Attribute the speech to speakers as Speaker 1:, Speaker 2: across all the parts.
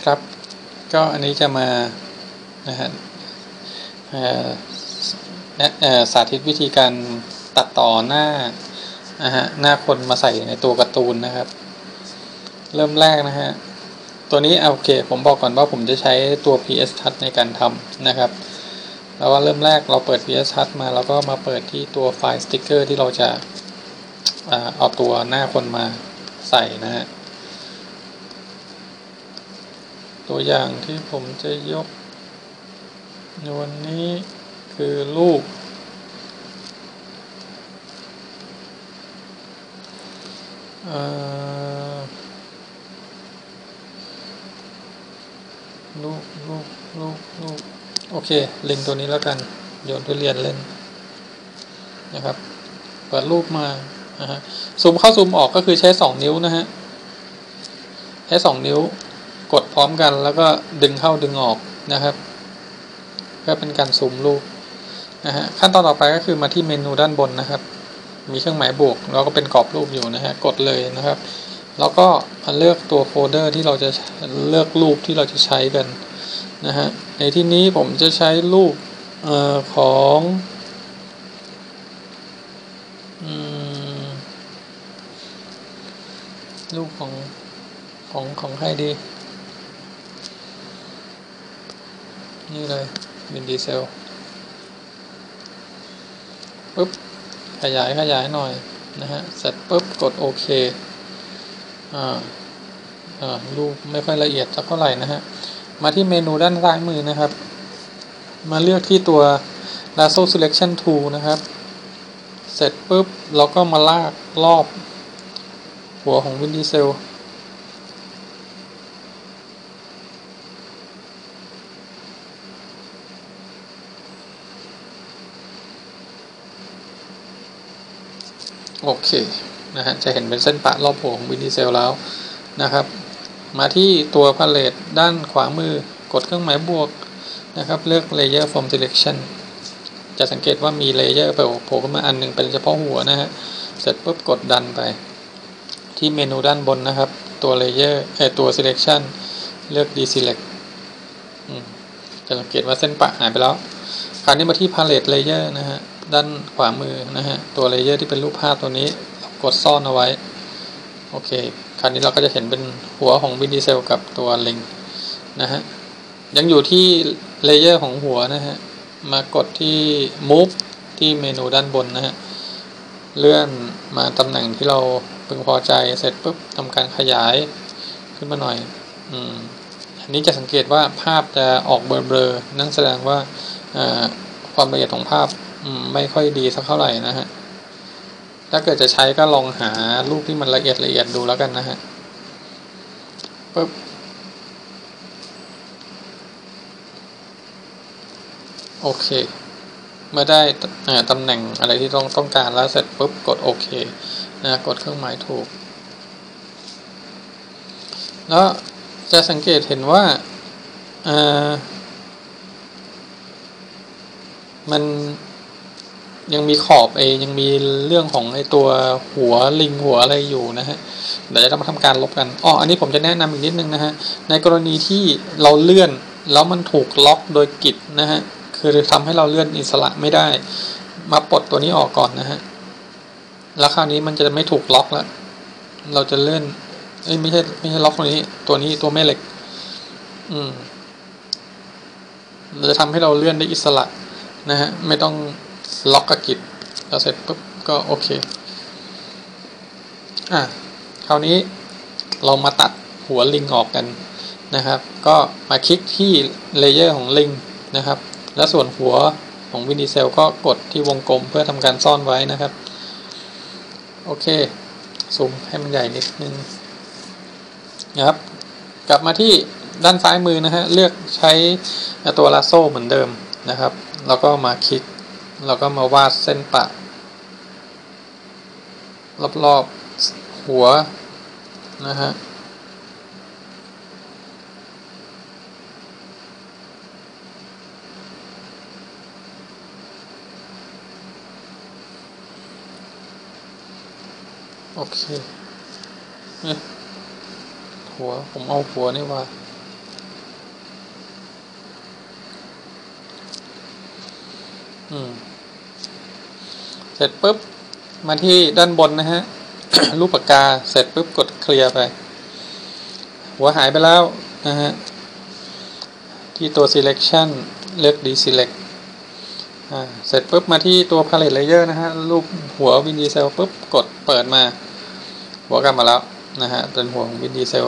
Speaker 1: ครับก็อันนี้จะมานะฮะสาธิตวิธีการตัดต่อหน้าหน้าคนมาใส่ในตัวการ์ตูนนะครับเริ่มแรกนะฮะตัวนี้โอเคผมบอกก่อนว่าผมจะใช้ตัว PS Touch ในการทำนะครับแล้วว่าเริ่มแรกเราเปิด PS Touch มาแล้วก็มาเปิดที่ตัวไฟล์สติ๊กเกอร์ที่เราจะเอาตัวหน้าคนมาใส่นะฮะตัวอย่างที่ผมจะยกในวันนี้คือรูปโอเคลิงตัวนี้แล้วกันโยนทุเรียนเล่นนะครับเปิดรูปมาซูมเข้าซูมออกก็คือใช้2นิ้วนะฮะใช้2นิ้วกดพร้อมกันแล้วก็ดึงเข้าดึงออกนะครับก็เป็นการซูมรูปนะฮะขั้นตอนต่อไปก็คือมาที่เมนูด้านบนนะครับมีเครื่องหมายบวกแล้วก็เป็นกรอบรูปอยู่นะฮะกดเลยนะครับแล้วก็มาเลือกตัวโฟลเดอร์ที่เราจะเลือกรูปที่เราจะใช้กันนะฮะในที่นี้ผมจะใช้รูปของรูปของใครดีนี่เลยวินดีเซลปุ๊บขยายหน่อยนะฮะเสร็จปุ๊บกดโอเครูปไม่ค่อยละเอียดสักเท่าไหร่นะฮะมาที่เมนูด้านซ้ายมือนะครับมาเลือกที่ตัว Lasso Selection Tool นะครับเสร็จปุ๊บเราก็มาลากรอบหัวของวินดีเซลโอเคนะฮะจะเห็นเป็นเส้นปะรอบหัวของวินดีเซลแล้วนะครับมาที่ตัวพาเลตด้านขวามือกดเครื่องหมายบวกนะครับเลือก Layer from Selection จะสังเกตว่ามีเลเยอร์โผล่ขึ้นมาอันนึงเป็นเฉพาะหัวนะฮะเสร็จปุ๊บกดดันไปที่เมนูด้านบนนะครับตัว Layer ตัว Selection เลือก Deselect จะสังเกตว่าเส้นปะหายไปแล้วคราวนี้มาที่ Palette Layer นะฮะด้านขวามือนะฮะตัว Layer ที่เป็นรูปภาพตัวนี้กดซ่อนเอาไว้โอเคคราวนี้เราก็จะเห็นเป็นหัวของวินดีเซลกับตัวลิงนะฮะยังอยู่ที่ Layer ของหัวนะฮะมากดที่ Move ที่เมนูด้านบนนะฮะเลื่อนมาตำแหน่งที่เราพึงพอใจเสร็จปุ๊บทำการขยายขึ้นมาหน่อยอันนี้จะสังเกตว่าภาพจะออกเบลอๆนั่นแสดงว่าความละเอียดของภาพไม่ค่อยดีสักเท่าไหร่นะฮะถ้าเกิดจะใช้ก็ลองหารูปที่มันละเอียดดูแล้วกันนะฮะปุ๊บโอเคเมื่อได้ตำแหน่งอะไรที่ต้องการแล้วเสร็จปุ๊บกดโอเคนะกดเครื่องหมายถูกแล้วจะสังเกตเห็นว่ามันยังมีขอบยังมีเรื่องของตัวหัวลิงหัวอะไรอยู่นะฮะเดี๋ยวจะมาทำการลบกันอันนี้ผมจะแนะนำอีกนิดนึงนะฮะในกรณีที่เราเลื่อนแล้วมันถูกล็อกโดยกิจนะฮะคือทำให้เราเลื่อนอิสระไม่ได้มาปลดตัวนี้ออกก่อนนะฮะแล้วคราวนี้มันจะไม่ถูกล็อกแล้วเราจะเลื่อนไม่ใช่ล็อกตัวนี้ตัวแม่เหล็กเราจะทำให้เราเลื่อนได้อิสระนะฮะไม่ต้องล็อกกับกิจแล้วเสร็จปุ๊บก็โอเคคราวนี้เรามาตัดหัวลิงออกกันนะครับก็มาคลิกที่เลเยอร์ของลิงนะครับแล้วส่วนหัวของวินดีเซลก็กดที่วงกลมเพื่อทำการซ่อนไว้นะครับโอเคซูมให้มันใหญ่นิดนึงนะครับกลับมาที่ด้านซ้ายมือนะฮะเลือกใช้ตัวลาโซ่เหมือนเดิมนะครับแล้วก็มาคลิกแล้วก็มาวาดเส้นปะรอบๆหัวนะฮะโอเคหัวผมเอาหัวนี่ว่าเสร็จปุ๊บมาที่ด้านบนนะฮะ รูปปากกาเสร็จปุ๊บกดเคลียร์ไปหัวหายไปแล้วนะฮะที่ตัว selection เลือก deselect เสร็จปุ๊บมาที่ตัว palette layer นะฮะรูปหัว Vin Diesel ปุ๊บกดเปิดมาหัวกลับมาแล้วนะฮะเป็นหัวของ Vin Diesel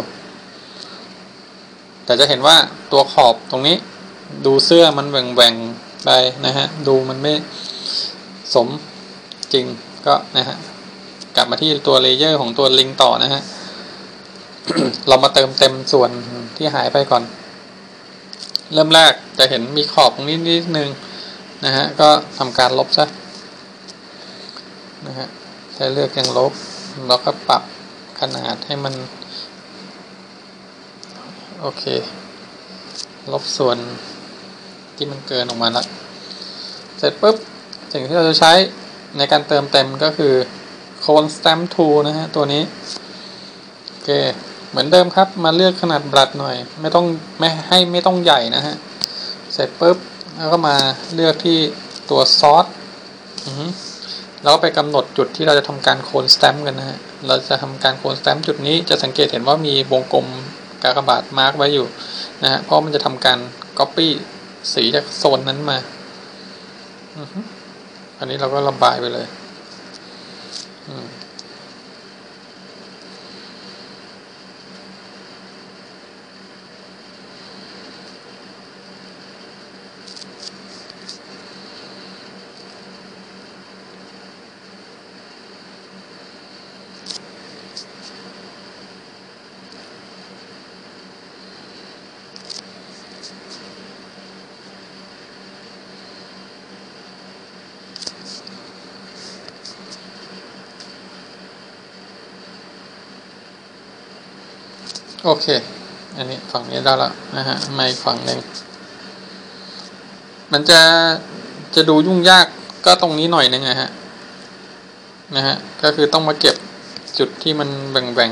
Speaker 1: แต่จะเห็นว่าตัวขอบตรงนี้ดูเสื้อมันแหว่งๆไปนะฮะดูมันไม่สมจริงก็นะฮะกลับมาที่ตัวเลเยอร์ของตัวลิงต่อนะฮะ เรามาเติมเต็มส่วนที่หายไปก่อนเริ่มแรกจะเห็นมีขอบตรงนี้นิดนึงนะฮะก็ทำการลบซะนะฮะใช้เลือกยังลบแล้วก็ปรับขนาดให้มันโอเคลบส่วนที่มันเกินออกมาแล้วเสร็จปุ๊บสิ่งที่เราจะใช้ในการเติมเต็มก็คือ Cone Stamp Tool นะฮะตัวนี้โอเคเหมือนเดิมครับมาเลือกขนาดบลัดหน่อยไม่ต้องใหญ่นะฮะเสร็จปุ๊บแล้วก็มาเลือกที่ตัวซอสแล้วไปกำหนดจุดที่เราจะทำการโคนสแตมป์กันนะฮะเราจะทำการโคนสแตมป์จุดนี้จะสังเกตเห็นว่ามีวงกลมกากบาทมาร์กไว้อยู่นะฮะเพราะมันจะทำการ Copy สีจากโซนนั้นมาอันนี้เราก็ระบายไปเลยโอเคอันนี้ฝั่งนี้ได้แล้วนะฮะมาอีกฝั่งหนึ่งมันจะดูยุ่งยากก็ตรงนี้หน่อยนึงนะฮะก็คือต้องมาเก็บจุดที่มันแบ่ง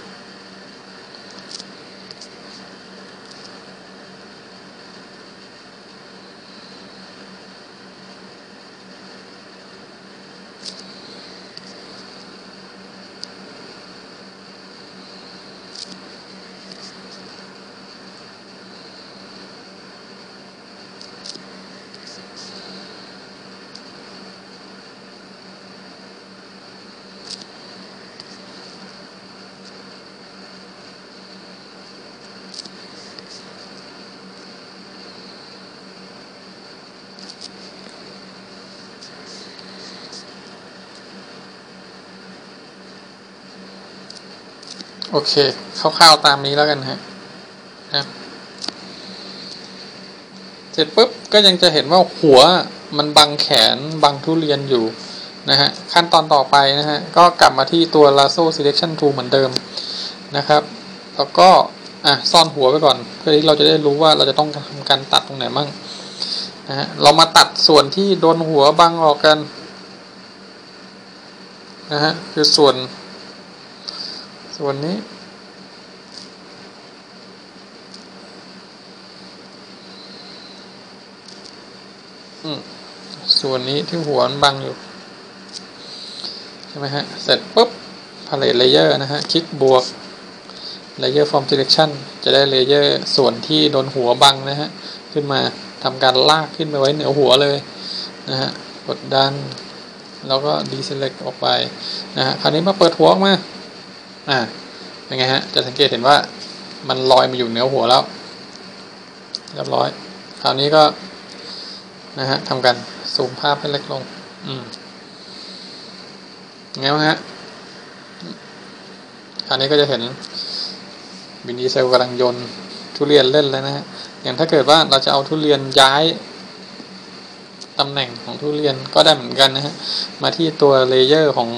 Speaker 1: โอเคคร่าวๆตามนี้แล้วกันฮะเสร็จปุ๊บก็ยังจะเห็นว่าหัวมันบังแขนบังทุเรียนอยู่นะฮะขั้นตอนต่อไปนะฮะก็กลับมาที่ตัว Lasso Selection Tool เหมือนเดิมนะครับแล้วก็ซ่อนหัวไว้ก่อนเพื่อที่เราจะได้รู้ว่าเราจะต้องทำการตัดตรงไหนบ้างนะฮะเรามาตัดส่วนที่โดนหัวบังออกกันนะฮะคือส่วนนี้ส่วนนี้ที่หัวมันบังอยู่ใช่ไหมฮะเสร็จปุ๊บ Palette Layer นะฮะคลิกบวก Layer From Selection จะได้ Layer ส่วนที่โดนหัวบังนะฮะขึ้นมาทำการลากขึ้นไปไว้เหนือหัวเลยนะฮะกดดันแล้วก็ Deselect ออกไปนะฮะคราวนี้มาเปิดหัวออกมาเป็นไงฮะจะสังเกตเห็นว่ามันลอยมาอยู่เหนือหัวแล้วเรียบร้อยคราวนี้ก็นะฮะทำการซูมภาพให้เล็กลงไงบ้างฮะคราวนี้ก็จะเห็นวินดีเซลกำลังโยนทุเรียนเล่นเลยนะฮะอย่างถ้าเกิดว่าเราจะเอาทุเรียนย้ายตำแหน่งของทุเรียนก็ได้เหมือนกันนะฮะมาที่ตัวเลเยอร์ของ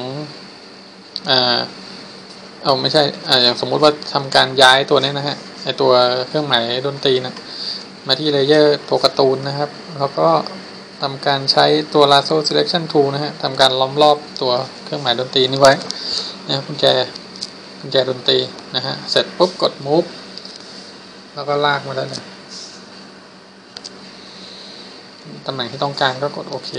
Speaker 1: ไม่ใช่อย่างสมมุติว่าทำการย้ายตัวนี้นะฮะไอตัวเครื่องหมายดนตรีนะมาที่เลเยอร์ตัวการ์ตูนนะครับแล้วก็ทำการใช้ตัว Lasso Selection Tool นะฮะทำการล้อมรอบตัวเครื่องหมายดนตรีนี้ไว้นะกุญแจดนตรีนะฮะเสร็จปุ๊บกด Move แล้วก็ลากมาได้เลยตำแหน่งที่ต้องการก็กดโอเค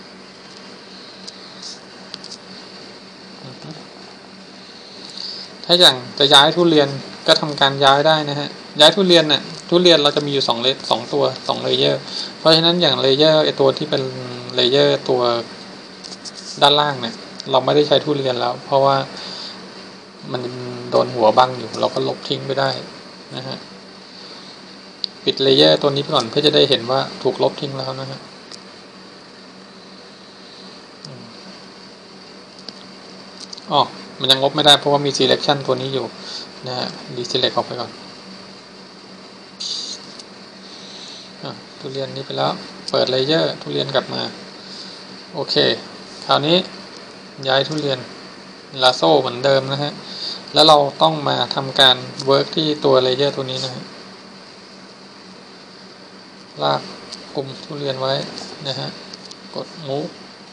Speaker 1: ถ้าอย่างจะย้ายทุเรียนก็ทำการย้ายได้นะฮะย้ายทุเรียนเนี่ยทุเรียนเราจะมีอยู่2ตัว2เลเยอร์เพราะฉะนั้นอย่างเลเยอร์ไอตัวที่เป็นเลเยอร์ตัวด้านล่างเนี่ยเราไม่ได้ใช้ทุเรียนแล้วเพราะว่ามันโดนหัวบังอยู่เราก็ลบทิ้งไปได้นะฮะปิดเลเยอร์ตัวนี้ไปก่อนเพื่อจะได้เห็นว่าถูกลบทิ้งแล้วนะฮะอ๋อมันยังลบไม่ได้เพราะว่ามี selection ตัวนี้อยู่นะฮะ deselect ออกไปก่อนทุเรียนนี้ไปแล้วเปิดเลเยอร์ทุเรียนกลับมาโอเคคราวนี้ย้ายทุเรียนลาโซ่เหมือนเดิมนะฮะแล้วเราต้องมาทำการเวิร์กที่ตัวเลเยอร์ตัวนี้นะฮะลากกลุ่มทุเรียนไว้นะฮะกด move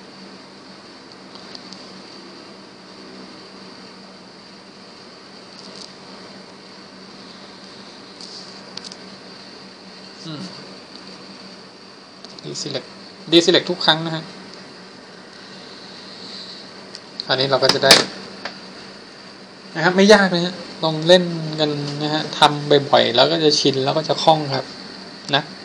Speaker 1: deselect ทุกครั้งนะฮะอันนี้เราก็จะได้นะครับไม่ยากนะฮะลองเล่นกันนะฮะทำบ่อยๆแล้วก็จะชินแล้วก็จะคล่องครับนะ